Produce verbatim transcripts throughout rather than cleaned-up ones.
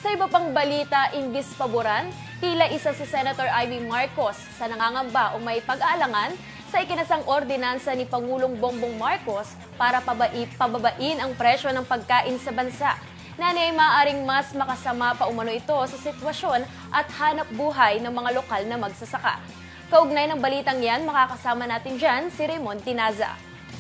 Sa iba pang balita, imbis paboran, tila isa si Senator Amy Marcos sa nangangamba o may pag-aalangan sa ikinasang ordinansa ni Pangulong Bongbong Marcos para pabai, pababain ang presyo ng pagkain sa bansa. Nanay maaaring mas makasama pa umano ito sa sitwasyon at hanap buhay ng mga lokal na magsasaka. Kaugnay ng balitang yan, makakasama natin dyan si Raymond Tinaza.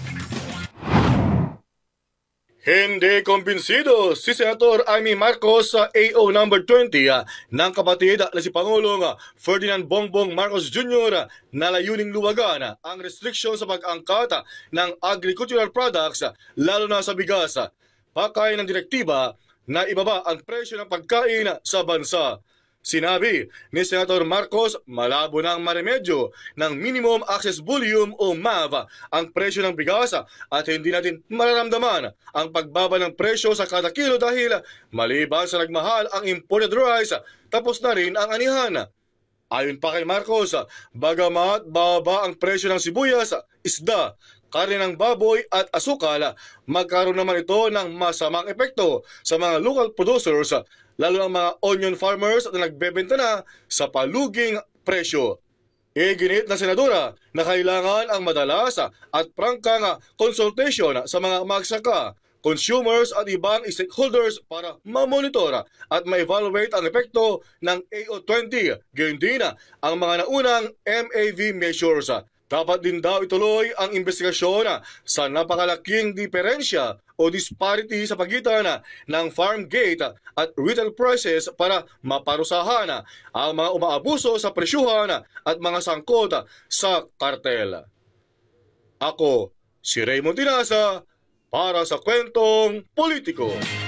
Hindi kumbinsido si Senator Amy Marcos sa A O number twenty uh, ng kapatid na si Pangulong uh, Ferdinand Bongbong Marcos Junior uh, na layuning luwagan uh, ang restriction sa pag-angkat uh, ng agricultural products uh, lalo na sa bigas. Uh, pakain ng direktiba na ibaba ang presyo ng pagkain uh, sa bansa. Sinabi ni Senator Marcos, malabo ng maremedyo ng Minimum Access Volume o M A V ang presyo ng bigas at hindi natin mararamdaman ang pagbaba ng presyo sa kada kilo dahil maliban sa nagmahal ang imported rice, tapos na rin ang anihan. Ayon pa kay Marcos, bagamat baba ang presyo ng sibuyas, isda, karne ng baboy at asukal, magkaroon naman ito ng masamang epekto sa mga local producers, lalo ang mga onion farmers na nagbebenta na sa paluging presyo. Iginit na senadora na kailangan ang madalas at prangkang consultation sa mga magsaka, consumers at ibang stakeholders para ma-monitor at ma-evaluate ang epekto ng A O twenty, gayon din ang mga naunang M A V measures. Dapat din daw ituloy ang investigasyon sa napakalaking diferensya o disparity sa pagitan ng farm gate at retail prices para maparusahan ang mga umaabuso sa presyuhan at mga sangkot sa kartel. Ako, si Raymond Tinaza, para sa Kwentong Politiko.